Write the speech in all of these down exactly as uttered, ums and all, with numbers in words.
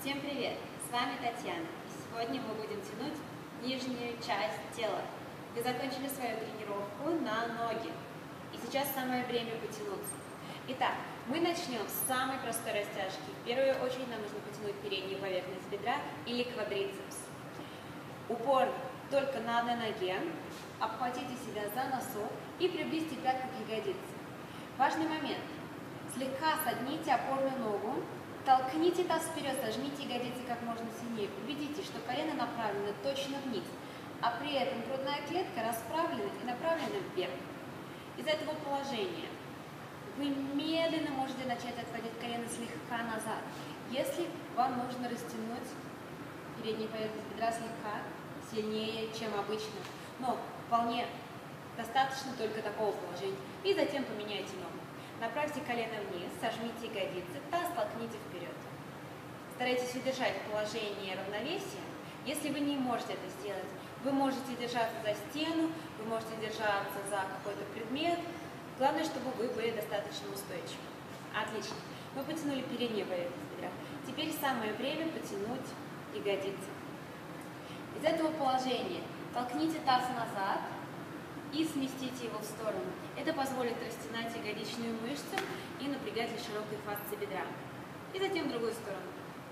Всем привет! С вами Татьяна. И сегодня мы будем тянуть нижнюю часть тела. Вы закончили свою тренировку на ноги. И сейчас самое время потянуться. Итак, мы начнем с самой простой растяжки. В первую очередь нам нужно потянуть переднюю поверхность бедра или квадрицепс. Упор только на одной ноге. Обхватите себя за носок и приблизьте пятку к ягодице. Важный момент. Слегка согните опорную ногу. Толкните таз вперед, сожмите ягодицы как можно сильнее. Убедитесь, что колено направлено точно вниз, а при этом грудная клетка расправлена и направлена вверх. Из этого положения вы медленно можете начать отводить колено слегка назад. Если вам нужно растянуть переднюю поверхность бедра слегка сильнее, чем обычно, но вполне достаточно только такого положения. И затем поменяйте ногу. Направьте колено вниз, сожмите ягодицы, таз толкните вперед. Старайтесь удержать положение равновесия. Если вы не можете это сделать, вы можете держаться за стену, вы можете держаться за какой-то предмет. Главное, чтобы вы были достаточно устойчивы. Отлично. Мы потянули переднюю поверхность бедра. Теперь самое время потянуть ягодицы. Из этого положения толкните таз назад и сместите его в сторону. Это позволит растянуть ягодичную мышцу и напрягать для широкой фасции бедра. И затем в другую сторону.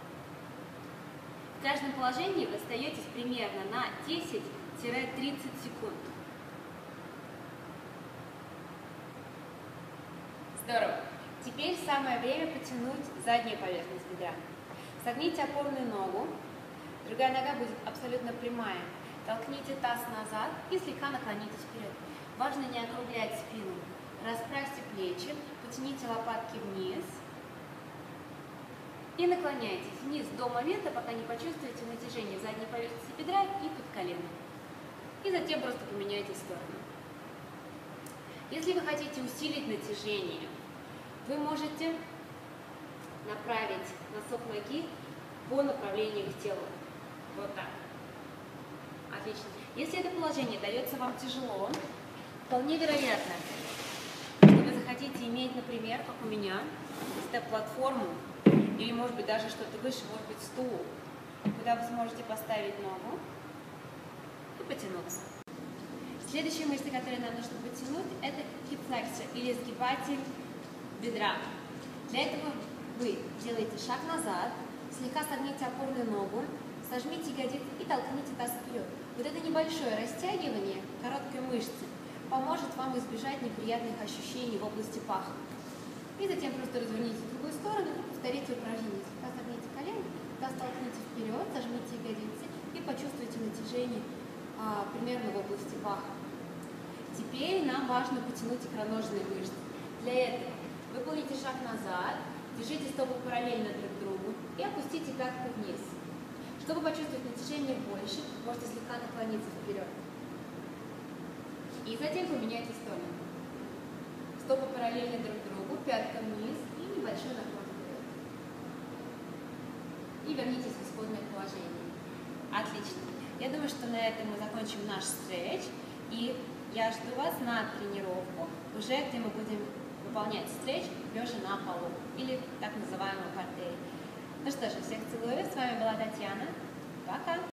В каждом положении вы остаетесь примерно на десять-тридцать секунд. Здорово. Теперь самое время потянуть заднюю поверхность бедра. Согните опорную ногу. Другая нога будет абсолютно прямая. Толкните таз назад и слегка наклонитесь вперед. Важно не округлять спину. Расправьте плечи, потяните лопатки вниз и наклоняйтесь вниз до момента, пока не почувствуете натяжение в задней поверхности бедра и под коленом. И затем просто поменяйте сторону. Если вы хотите усилить натяжение, вы можете направить носок ноги по направлению к телу. Вот так. Отлично. Если это положение дается вам тяжело, вполне вероятно, что вы захотите иметь, например, как у меня, степ-платформу, или, может быть, даже что-то выше, может быть, стул, куда вы сможете поставить ногу и потянуться. Следующая мышца, которую нам нужно потянуть, это хип-флексор, или сгибатель бедра. Для этого вы делаете шаг назад, слегка согните опорную ногу, сожмите ягодицы и толкните таз вперед. Вот это небольшое растягивание короткой мышцы поможет вам избежать неприятных ощущений в области паха. И затем просто разверните в другую сторону и повторите упражнение. Слегка согните колено, таз толкните вперед, сожмите ягодицы и почувствуйте натяжение а, примерно в области паха. Теперь нам важно потянуть икроножные мышцы. Для этого выполните шаг назад, держите стопы параллельно друг другу и опустите пятку вниз. Чтобы почувствовать натяжение больше, можете слегка наклониться вперед. И затем поменяйте сторону. Стопы параллельны друг другу, пятка вниз и небольшой наклон вперед. И вернитесь в исходное положение. Отлично. Я думаю, что на этом мы закончим наш стретч. И я жду вас на тренировку, уже где мы будем выполнять стретч лежа на полу или так называемую портель. Ну что же, всех целую. С вами была Татьяна. Пока!